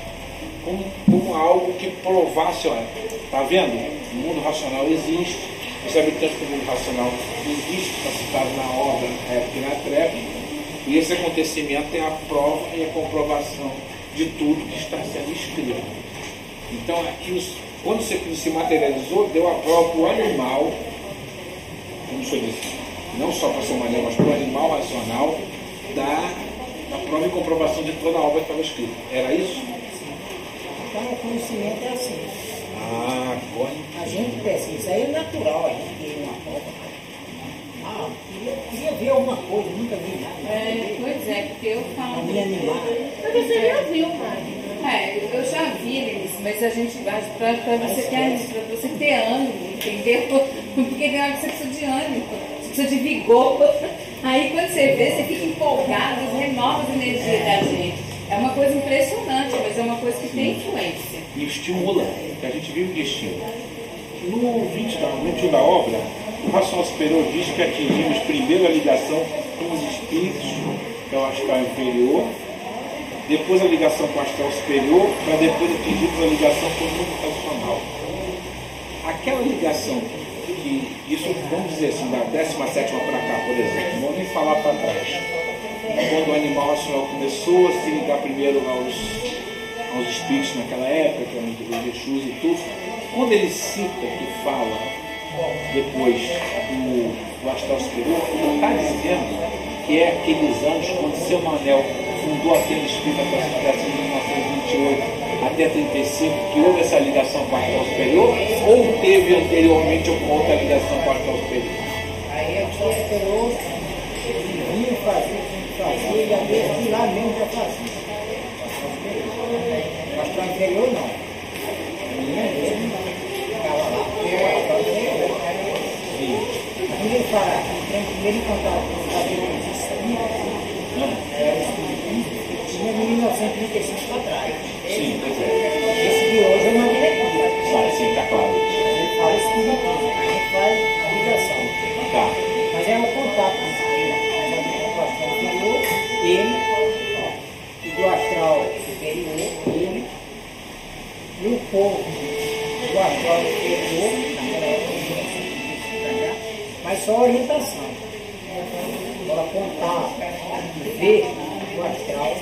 como algo que provasse, olha, está vendo? O mundo racional existe, os habitantes do mundo racional existem, está citado na obra e na treva, e esse acontecimento é a prova e a comprovação de tudo que está sendo escrito. Então, aquilo, quando isso aquilo se materializou, deu a prova para o animal, como o senhor disse, não só para o seu Manel, mas para o animal racional, da prova e comprovação de toda a obra que estava escrita. Era isso?
Então, o conhecimento é assim.
Ah, agora.
A gente precisa, isso aí é natural, a gente tem uma prova. Queria ver alguma coisa, nunca vi nada.
Pois é, porque eu
Pra
falo.
me animar.
Mas você já viu, Mário?
Eu já vi eles, mas a gente vai para você ter ânimo, entendeu? Porque tem hora que você precisa de ânimo, você precisa de vigor. Aí quando você vê, você fica empolgado, renova as energias da gente. É uma coisa impressionante, mas é uma coisa que tem influência.
E estimula, que a gente viu que estimula. No 21 da obra, o racional superior diz que atingimos primeiro a ligação com os espíritos, que é o astral inferior, depois a ligação com o astral superior, para depois atingirmos a ligação com o mundo racional. Aquela ligação que, isso vamos dizer assim, da 17ª para cá, por exemplo, não vou nem falar para trás. Quando o animal racional começou a se ligar primeiro aos espíritos naquela época, que eram os Exus e tudo, quando ele cita que fala depois do astral superior, ele está dizendo que é aqueles anos quando seu Manel fundou aquele espírito da classificação de 1928 até 35, que houve essa ligação com o astral superior, ou teve anteriormente alguma outra ligação com o astral superior?
Aí a pessoa superou, vinha fazer, e a vez de lá mesmo já fazia. O astral inferior não. A minha mesmo ficava lá, eu astral inferior. Quando ele fala, tem primeiro contato com os espíritos, que tinha de 1935 para trás.
Sim, pois é.
Esse de hoje é uma diretiva.
Sim, tá.
povo do astral superior, naquela época, mas só orientação. Agora contar e ver o astral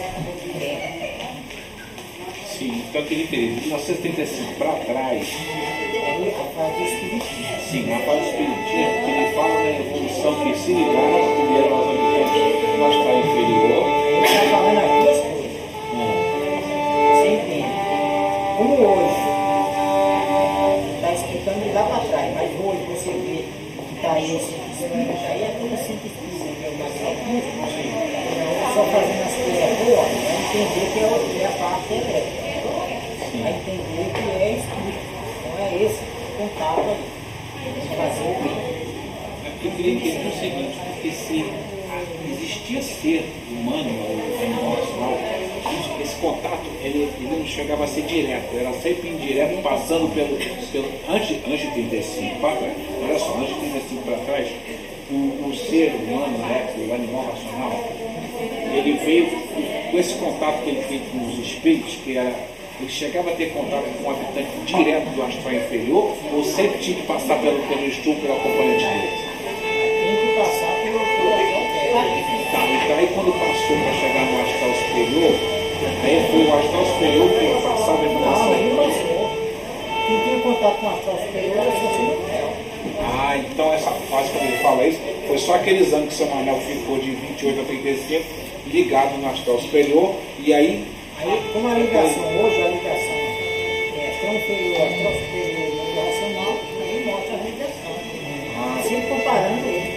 Sim, então eu queria entender, de 1975 para trás,
aí a fase do espiritismo.
sim, a fase do espiritismo, que ele fala na evolução que se ligaram primeiro aos habitantes do astral inferior.
Ele está falando as duas coisas. Você entende? Como hoje está explicando de lá para trás, mas hoje você vê que está aí esse espírito, aí é tudo simplesmente, é o mais só fazendo as coisas boas, vai entender que é a parte elétrica. Vai entender que é espírito. Então é esse contato aí. Vamos fazer o bem.
Eu queria entender o seguinte, porque se existia ser humano, ou animal astral, esse contato, ele não chegava a ser direto, era sempre indireto, passando pelo antes de 35 para trás. Olha só, antes de 35 para trás, o ser humano, o animal racional, ele veio com esse contato que ele fez com os espíritos, que era, ele chegava a ter contato com um habitante direto do astral inferior, ou sempre tinha que passar pelo estudo pela acompanhante dele?
Tem que passar pelo astral.
Tá, então aí quando passou para chegar no astral superior, aí foi o astral superior que passava a
Não,
informação.
ele passou. Quem tinha contato com o astral superior era só o
Ah, então essa fase que ele fala isso, foi só aqueles anos que seu Manel ficou de 28 a 35 ligado no astral superior, e aí.
Aí, como a ligação hoje, a ligação é astral inferior, astral superior e mundo racional, aí mostra a ligação. Sempre comparando ele.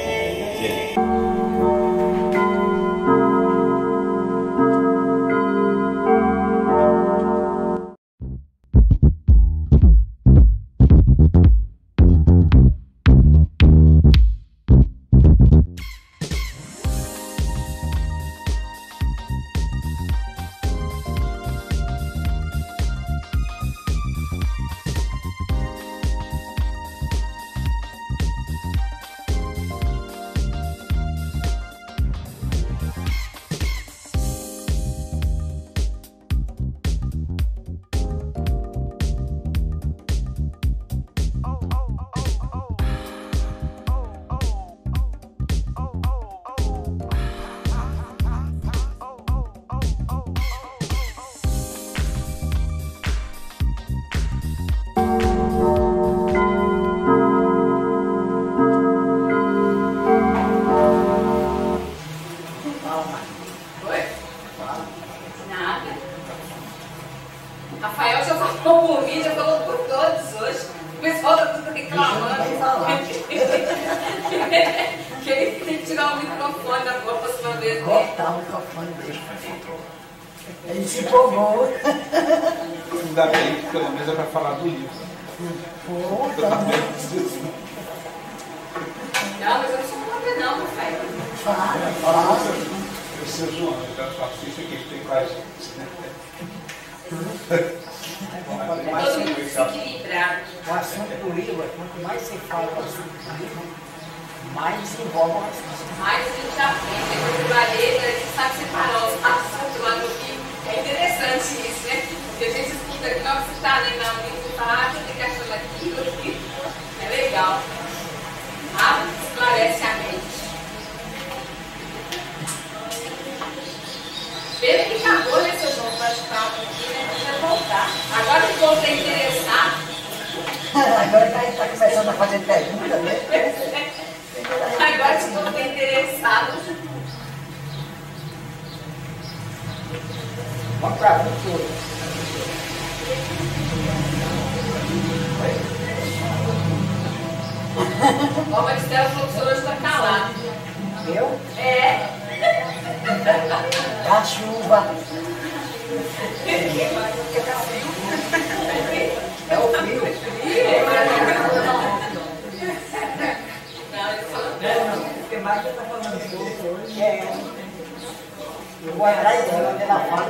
Rafael já falou por mim, já falou por todos hoje. O pessoal está tudo reclamando. Que ele tem que tirar o microfone da próxima vez.
Cortar o microfone dele. Ele se empolgou.
Ainda bem que pelo menos é para falar do livro.
Não, mas eu não sou contra não, Rafael.
Fala.
Eu sou João, eu faço isso aqui, tem quase.
Todo mundo se equilibrar.
O assunto do livro, quanto mais você fala do assunto do livro, mais desenvolve o assunto.
Mais a gente aprende. Depois do varejo, a gente sabe separar os assuntos lá no livro. É interessante isso, né? Porque a gente escuta aqui, na hora que você está lendo o livro, você fala, você tem que achar daquilo, aqui. É legal. Ah, esclarece a mente. Pena que acabou, né, seu João, bate-papo aqui, né? Precisa voltar. Agora que o povo está interessado.
Agora que a gente está começando a fazer perguntas, né?
Agora que o povo está interessado.
Vamos para a cultura.
Ó, mas Estela falou que o senhor hoje está calado.
Eu?
É.
A chuva.
É o frio.
Não, ele falou.
Porque mais que eu estou falando sobre hoje é. Eu vou atrás dela, onde ela fala.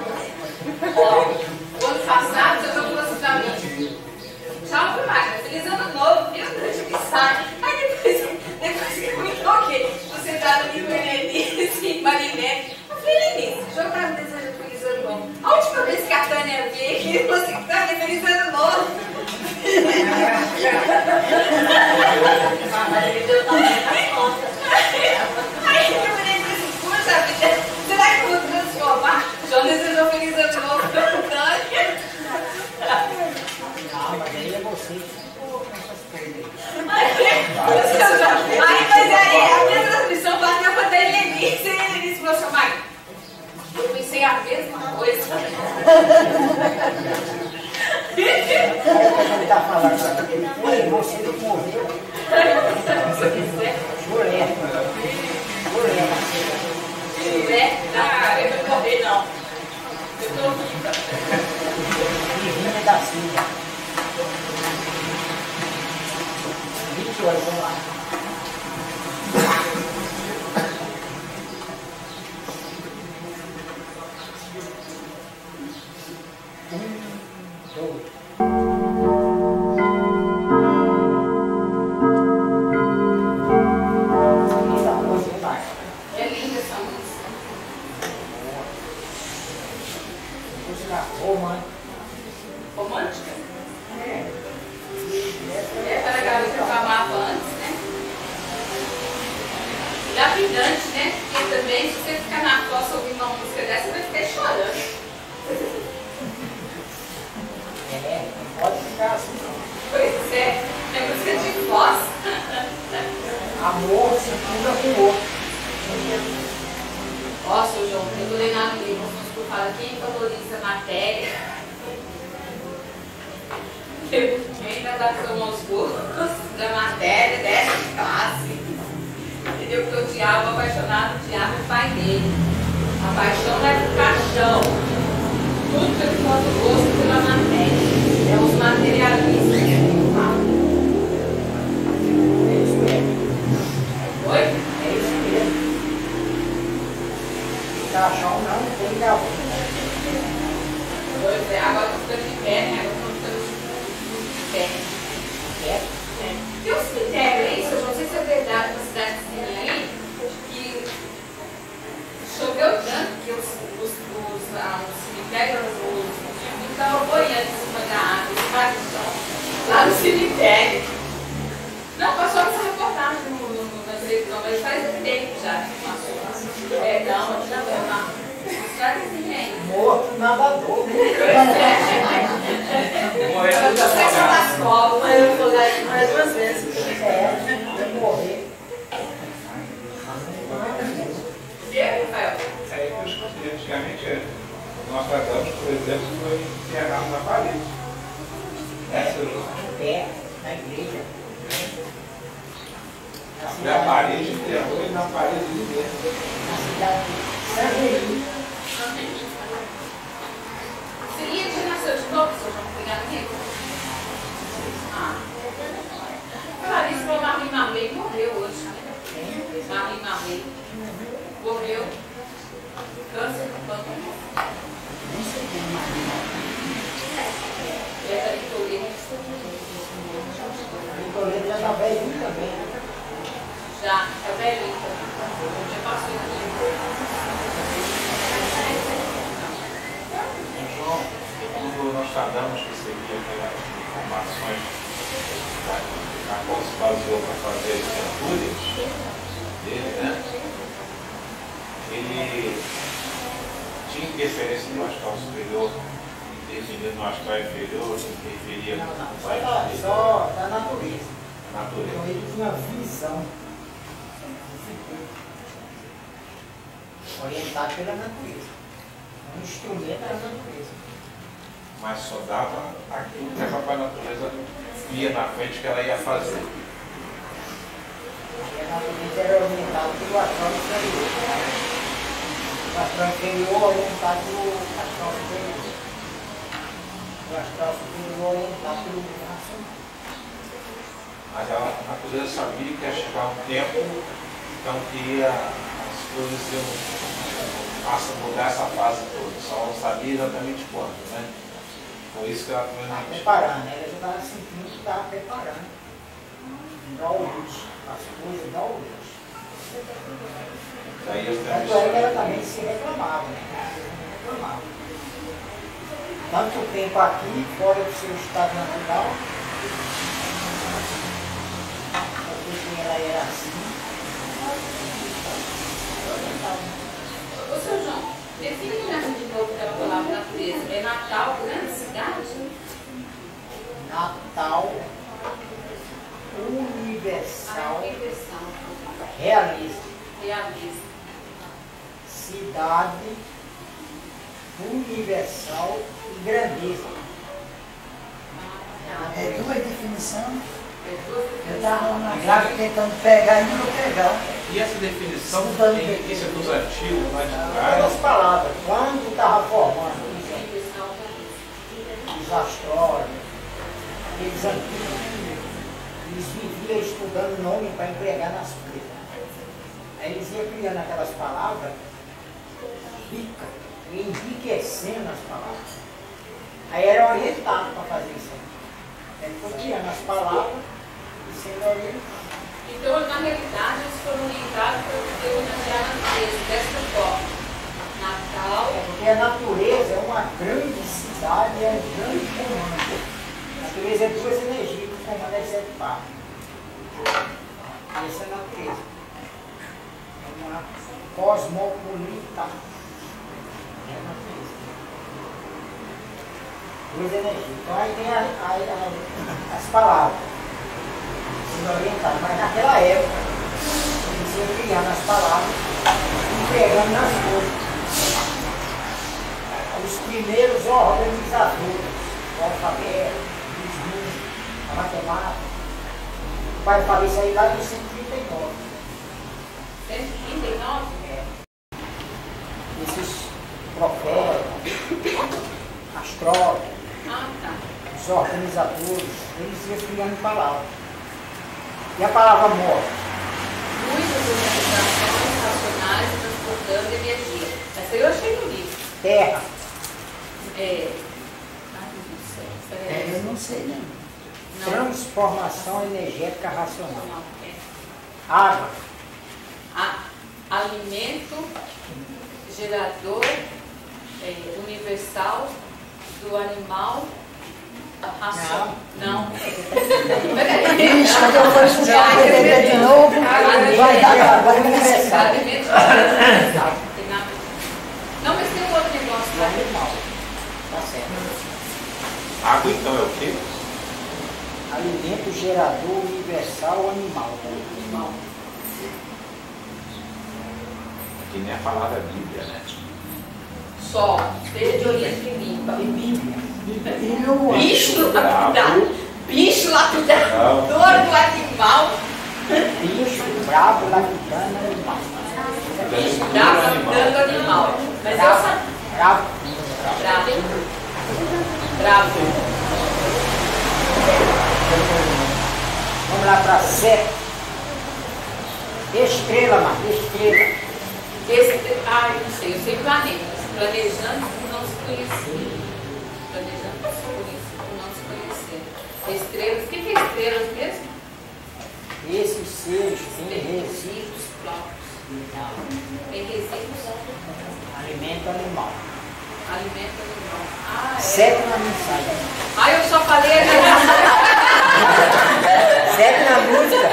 Ó, o ano passado, você falou assim pra mim. Tchau, Magda. Feliz ano novo, viu? Deixa que sai. Aí depois que eu me toquei, você tá ali com Helenice, Marinete. Eu falei, Helenice, o senhor tá me desejando feliz ano novo. A última vez que a Tânia veio aqui, você que tá feliz a mesma coisa.
Ele está falando, oi, você não morreu.
Se quiser.
Juré.
Juré. Ah, eu não morri não. Eu estou viva.
Divina da Silva. 20 horas, vamos lá.
É linda essa música. Romântica? É para a garota que eu amava antes, né? Lapidante, né? Porque também, se você ficar na fossa ouvindo uma música dessa, vai ficar chorando.
Pode ficar assim, não.
Pois é, é música de voz.
Amor se funda com o outro.
Ó, seu João, eu tô lendo no livro, eu falo quem valoriza a matéria. Quem dá ação aos gostos da matéria dessa classe. Entendeu? Porque o diabo, apaixonado, o diabo é o pai dele. A paixão leva o caixão. Tudo que falta o gosto pela matéria. É os materialistas que falam.
É isso mesmo.
Oi?
É isso mesmo. Caixão não tem gaveta.
Pois é, agora estou ficando de pé, né? Agora estou ficando de pé.
É?
Tem um cemitério aí, eu não sei se é verdade, uma cidadezinha aí, que choveu tanto que os cemitérios, os estavam boiando em cima da água, embaixo do chão, lá no cemitério. Não, passou essa reportagem na televisão, mas faz tempo já que passou. É, não, não é lá. Cidadezinha aí.
Morto nadador.
Pois é. Eu estou pensando nas covas, mas eu vou lá mais duas vezes.
Vai morrer.
E aí, Rafael?
É aí que eu escutei antigamente. Nós tratamos, por exemplo, foi enterrado na parede.
É, na igreja.
Na parede enterrou e na parede de dentro.
Na cidade de Sangueirinho.
Você ia te nasceu de novo, seu João? Pegar aqui? Ah. Falar isso para o Marley Marley morreu hoje. Marley Marley morreu. Câncer do pâncreas.
Não sei quem mais.
É da Vitória.
O Toledo já está velhinho também.
Já, é velhinho. Já passou aqui.
Quando nós tratamos que seria aquelas informações na qual se baseou para fazer as centúrias dele, né? Ele tinha interferência no astral superior, interferindo no astral inferior, interferia no astral inferior.
Só da natureza.
Natureza.
Então ele tinha visão. Orientado pela natureza. Um instrumento da natureza.
Mas só dava aquilo que a própria natureza via na frente que ela ia fazer.
E a natureza era orientada pelo astral inferior. O astral inferior orientado pelo astral superior. O astral superior orientado pelo racional.
Mas a natureza sabia que ia chegar um tempo, então que as coisas iam mudar essa fase toda. Só não sabia exatamente quando, né? Foi isso que ela foi
Estava preparando, ela já estava sentindo que estava preparando. Igual o luz, as coisas igual o luz.
Daí eu
Tanto é que ela também se reclamava, né? Se reclamava. Tanto tempo aqui, fora do seu estado natural, porque ela era assim.
Ô, seu João, define pra mim de novo aquela palavra natureza. É Natal, grande cidade?
Natal, universal,
Universal.
realista,
Realista.
cidade universal e grandeza.
É duas definições. Eu estava lá na grávida tentando pegar e não pegar.
E essa definição tem isso é dos artigos lá de trás?
Aquelas palavras, quando estava formando os astrólogos, aqueles antigos, eles viviam estudando nome para empregar nas coisas. Aí eles iam criando aquelas palavras ricas e enriquecendo as palavras. Aí era orientado para fazer isso. Ele foi criando as palavras e sendo orientado.
Então, na realidade, eles foram orientados para poder homenagear a natureza dessa forma. Natal.
Porque a natureza é uma grande cidade, é um grande comando. A natureza é duas energias que comandam as sete partes. Essa é a natureza. É uma cosmopolita. É a natureza. Duas energias. Então aí tem as palavras. Orientado, mas naquela época eles iam criando as palavras e pegando nas coisas. Os primeiros organizadores, o alfabeto, os números, a matemática. O pai falou isso aí lá em 139.
139?
Esses profetas, astrólogos, os organizadores, eles iam criando palavras. E a palavra morte?
Muitas organizações racionais transportando energia. Essa eu achei no livro.
Terra.
Eu não sei, não.
Transformação energética racional. Água.
Alimento, gerador, universal, do animal. Não.
Isso, quando eu for estudar a PDD de novo, vai dar universal.
Alimento, universal. Não, mas tem um outro negócio lá.
Animal. Tá certo.
Água então é o quê?
Alimento gerador universal animal. Animal.
Que nem a palavra Bíblia, né?
Sol, seja de origem limpa.
E Bíblia.
Bicho lapidador do animal.
Bicho bravo lapidando animal.
Bicho bravo lapidando animal. Mas eu sabia.
Bravo. Vamos lá para 7. Estrela, Marta. Estrela.
Eu não sei, eu sei planeta. Planejando não se conhecia. Planejando não se conhecer. Estrelas, o que é estrelas mesmo?
Esses seres têm resíduos
próprios. Tem resíduos.
Alimento animal.
Alimento animal.
7 na mensagem.
Eu só falei.
7 na música.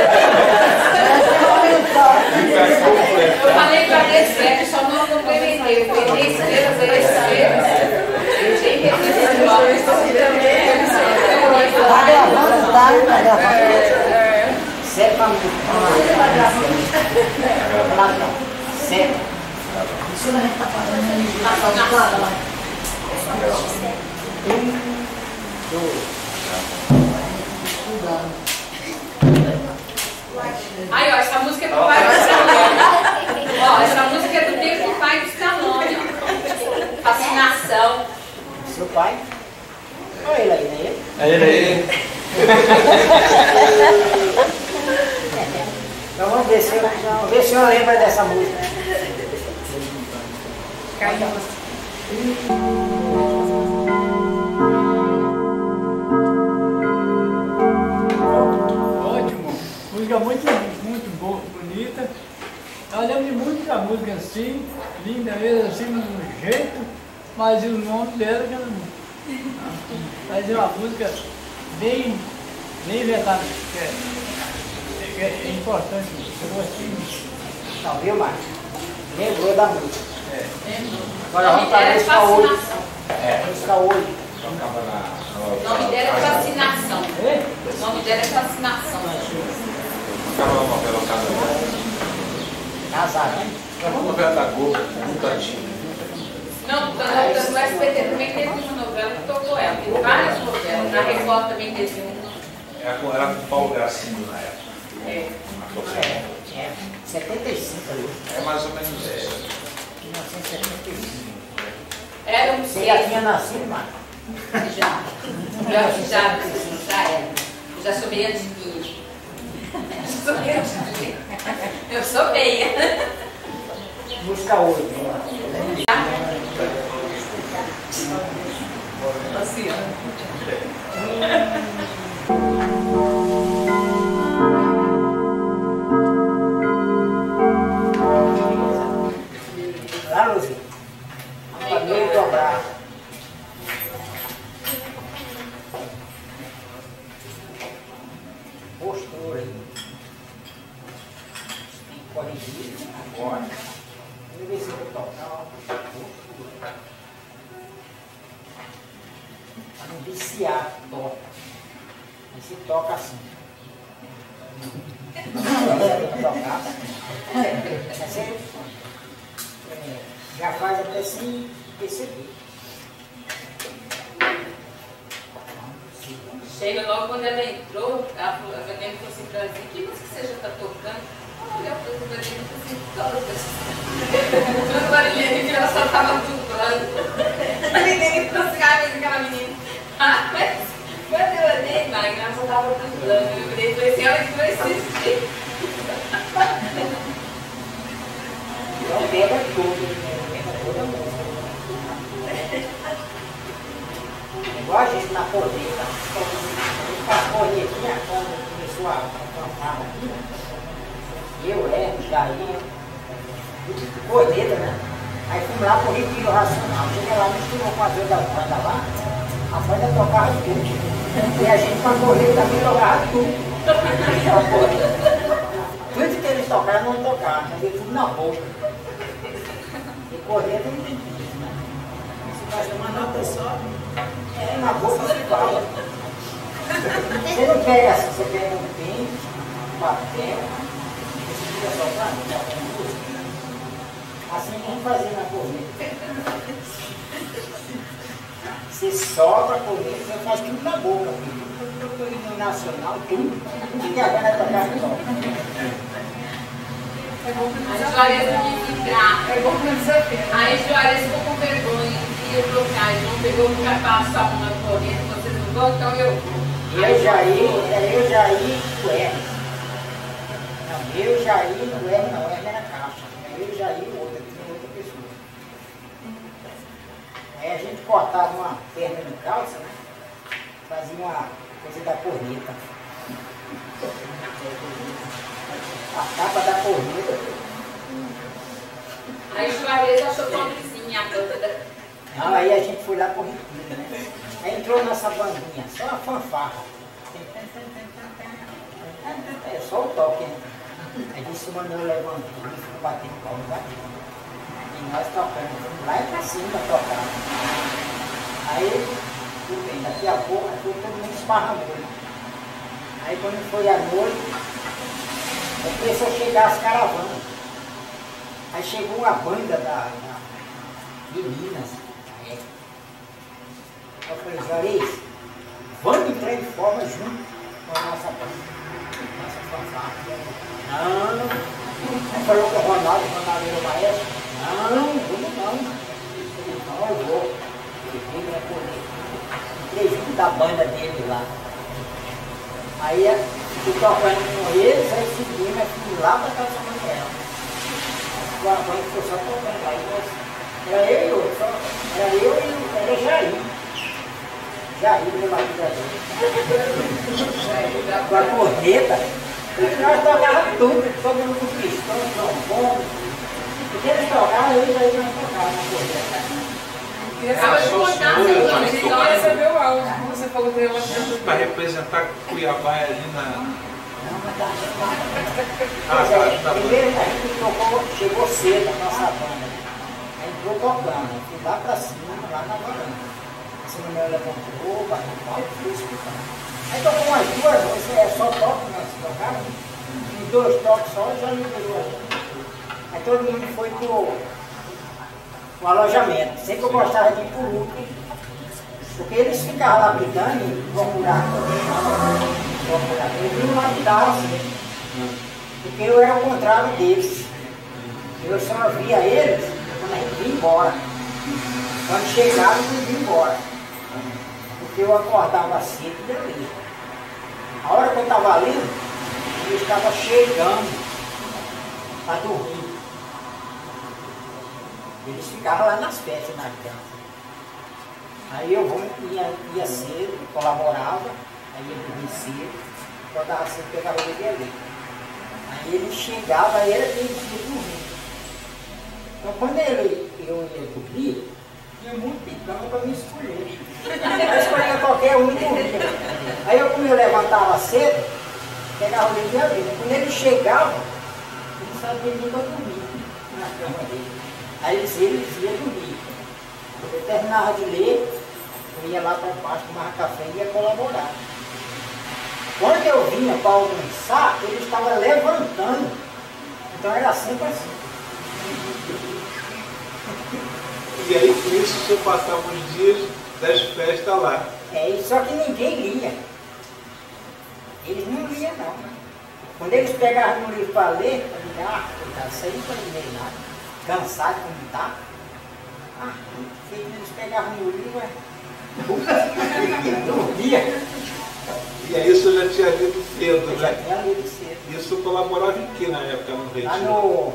Eu falei para D7, só não complementei. Eu falei estrelas, tem resíduos próprios.
Tá gravando, tá? Tá gravando.
7 na música. Lá não. 7.
Isso a gente tá fazendo aí.
1, 2.
Estudando.
Ó, essa música é do pai do Scaloni. Ó, essa música é do tempo do pai do Scaloni. Fascinação.
Seu pai? Olha ele aí, né?
É ele.
Então vamos ver se eu lembro dessa música.
Ótimo, música muito boa, bonita. Eu lembro de muita música assim, linda mesmo, assim, no jeito, mas o nome dela que eu não. Mas é uma música bem inventada, que é importante, eu gostei disso.
Não, viu, Márcio? Lembrou da música. Agora
O
vamos para a música 8.
fascinação.
Música 8.
O nome dela é fascinação. O nome dela é fascinação.
Ficava uma novela
Casar, né?
É uma novela da Globo, muito antiga.
Não, SBT também teve uma novela que tocou ela. Tem várias novelas. Na Record também teve uma.
Era com o Paulo Gracinho na época.
É.
75 ali.
É mais ou menos isso.
1975.
Era um
Você já tinha nascido, Marcos?
Já era. Eu já sou meio antiguinha. Eu sou meia.
Música 8.
Assim,
Lá, Luzinho. Vamos meio dobrar. Postura aí. Corrigir. Agora. Vamos ver se eu vou tocar. Postura. Para não viciar, toca. Aí se toca assim. Tocar. Assim. Já faz até sem perceber.
chega logo quando ela entrou, a Vanessa falou assim pra mim, que música você já está tocando? Olha, eu tô tocando assim, todas. Tudo barulhento que ela só estava dublando. A menina entroscava aquela menina. Ah, mas quando eu olhei, Magna, ela só estava dublando. Eu virei e falei assim, olha que vai assistir.
Então pega tudo, pega toda a música. Igual a gente na corneta, a cornetinha, quando começou a cantar aqui, eu, Jair, corneta, né? Aí fomos lá pro Retiro Racional. Cheguei lá, misturou com a da banda lá, a banda tocava tudo. E a gente com a corneta também tocava tudo. Tudo que eles tocaram não tocaram, mas tudo na boca. E corneta não tem tudo, né? Você faz uma nota só. É, na boca você fala. Você não pega assim, você pega um pente, um papel, você fica só pra música. Assim que a gente fazia na corneta. Você solta a corneta, você faz tudo na boca. No nacional, tudo. E a banda tocar no sol.
A Juarez não quis entrar.
É bom pra desafio.
Aí Juarez ficou com vergonha, ia trocar, ele não pegou um capaz só uma corrente, vocês não vão, então eu vou.
Eu, Jair e o Hermes. Não, eu, Jair e o Hermes não, o Hermes era caixa. Eu, Jair e outra, tinha outra pessoa. Aí a gente cortava uma perna no calça, né? Fazia uma coisa da corneta. A capa da corneta.
Aí Juarez achou pobrezinha a banda.
Não, aí a gente foi lá pro Retiro, né? Aí entrou nessa bandinha, só a fanfarra. É só o toque, né? Aí disse o Manuel levantou e ficou batendo palma batendo. E nós tocando, fomos lá e pra cima tocar. Aí, tudo bem, daqui a pouco todo mundo esparramou. Aí quando foi à noite, começou a chegar as caravanas. Aí chegou uma banda de Minas. Eu falei, Juarez, vamos entrar em forma junto com a nossa banda, nossa fanfarra. Não. Aí falou com o Ronaldo era o maestro. Não, vamos não. Não, eu vou. Entrei junto da banda dele lá. Aí fui tocando com eles, aí segui, mas fui lá pra casa da Manuel. A banda ficou só tocando lá. Era eu e outro, só. Era eu e era Jair. Jair, meu marido da gente. Com a corneta, nós tocávamos tudo, todo mundo com pistão, trombone. Porque eles tocavam, eu e Jair não tocavam na corneta.
Então recebeu o áudio que você falou que ela
Para representar Cuiabá ali na.
Primeiro a gente tocou, chegou cedo a nossa banda. Aí entrou tocando, fui lá pra cima, lá na varanda. O Manuel levantou, bateu o pau e fui escutando. Aí tocou umas duas, isso é só toque, nós tocávamos. Em 2 toques só já liberou a gente. Aí todo mundo foi o alojamento. Sempre eu gostava de ir por último, porque eles ficavam lá brigando e procuravam. Eles vinham lá me dar assim, porque eu era o contrário deles. Eu só via eles quando a gente vinha embora. Quando chegava, eles vinham embora. Porque eu acordava cedo e ali. A hora que eu estava ali, eu estava chegando para dormir. Eles ficavam lá nas festas, na cama. Aí eu ia cedo, colaborava, aí ele dormia cedo, acordava cedo, pegava ele ali. Aí ele chegava, aí era quem ia dormir. Então quando eu ia dormir, tinha muito picão para me escolher. Eu escolhia qualquer um e dormia. Aí como eu levantava cedo, pegava ele ali. Quando ele chegava, ele sabia nem para dormir na cama dele. Aí eles iam dormir. Eu terminava de ler, eu ia lá para baixo, tomava café e ia colaborar. Quando eu vinha para almoçar, ele estava levantando. Então era sempre assim.
E aí com isso você passava os dias das festas lá.
Só que ninguém lia. Eles não liam não. Quando eles pegavam no livro para ler, eu dizia, coitado, isso aí não foi ler nada. Cansado como está. Eles pegavam no livro, dormia.
E aí isso já tinha lido cedo,
Já
né?
tinha lido cedo.
Isso colaborava em que na época no Retiro?
Lá no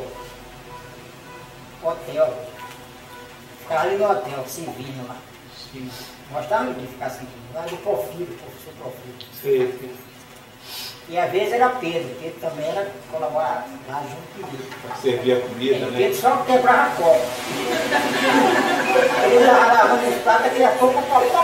hotel. Ficava ali no hotel, servindo lá.
Sim.
Gostava de ficar servindo. Lá do Porfírio, professor Porfírio.
Sei.
E às vezes era Pedro também era colaborar lá junto comigo.
Servia comida, né?
Pedro só quebrava copo. Ele estava lavando os pratos, daqui a pouco o copo.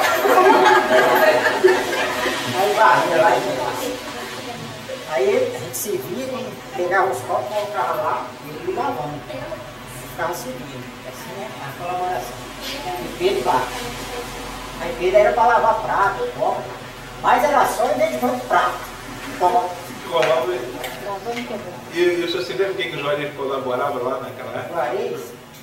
Aí varria lá e aí a gente se via, pegava os copos, colocava lá e ele ia lavando. Ficava servindo. Assim é a colaboração. E Pedro lá. Aí Pedro era para lavar prato, copo. Mas era só em vez de muito prato.
Colava. E o senhor se lembra quem que o Juarez colaborava lá naquela época?
Juarez?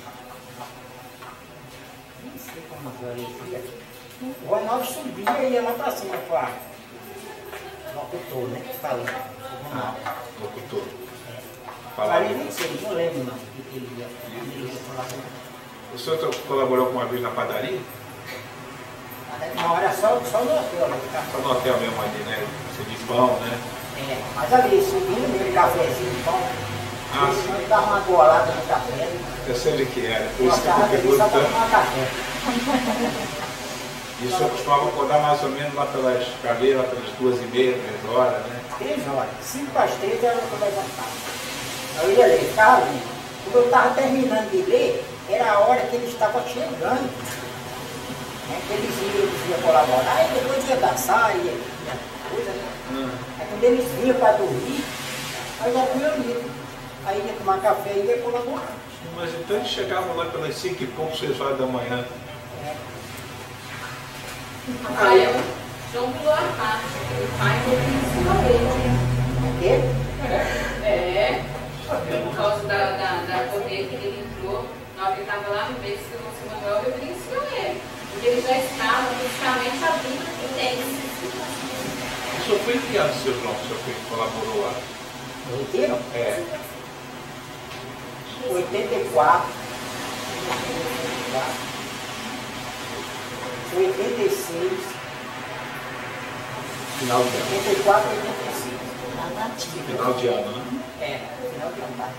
Não sei como o Juarez ia. O Ronaldo subia e ia lá para cima com a locutor, né? Falando.
Locutor.
Juarez não sei, não lembro não. Que ele ia colaborar.
O senhor colaborou com uma vez na padaria?
Não, era só no hotel.
Só no hotel mesmo ali, né? De pão, né?
Mas ali, subindo aquele cafezinho de pão, ele dava uma golada no café.
Eu sei de que era, por isso que eu
Gostava dele só para
pergunto.
tomar café.
E o senhor costumava acordar mais ou menos lá pelas cadeiras, lá pelas 2h30, 3 horas, né?
3 horas, 5 para as 3 era o que eu levantava. Eu ia ler, ficava lendo. Quando eu estava terminando de ler, era a hora que ele estava chegando. Eles iam colaborar e depois ia dançar, ia coisa, né? Aí quando eles vinham para dormir, aí já punha livro. Aí ia tomar café e ia colaborar.
Mas então eles chegavam lá pelas 5 e pouco, 6 horas da manhã.
Rafael, João pulou a parte, o pai dele ensinou ele.
O quê?
Por causa da corrente que ele entrou, na hora que ele estava lá no meio do São Manuel, ele ensinou ele. Porque ele já estava justamente abrindo o tênis.
O senhor foi em que ano, seu João, o senhor foi, colaborou lá?
No Retiro? 84. 86.
Final de ano.
84 e 85.
Final de ano, né?
Final de ano.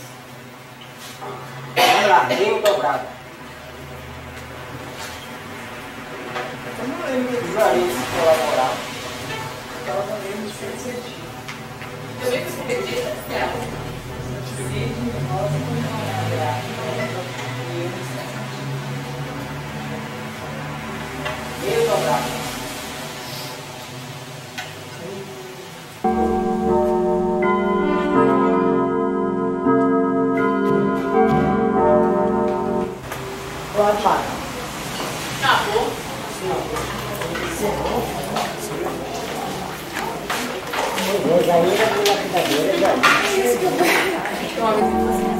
Vamos lá, meio dobrado. Eu não lembro de Juarez colaborar. Eu não lembro de ser cedinho.
Também você acredita, Stella?
Meio dobrado. Pode parar.
Acabou.
Eu já ia na lapidadeira, já.
Olha,